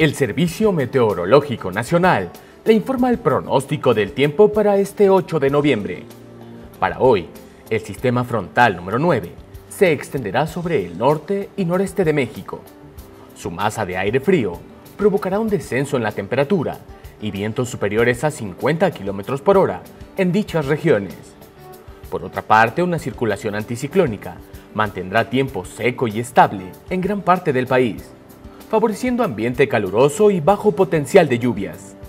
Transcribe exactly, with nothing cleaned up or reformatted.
El Servicio Meteorológico Nacional le informa el pronóstico del tiempo para este ocho de noviembre. Para hoy, el sistema frontal número nueve se extenderá sobre el norte y noreste de México. Su masa de aire frío provocará un descenso en la temperatura y vientos superiores a cincuenta kilómetros por hora en dichas regiones. Por otra parte, una circulación anticiclónica mantendrá tiempo seco y estable en gran parte del país, favoreciendo ambiente caluroso y bajo potencial de lluvias.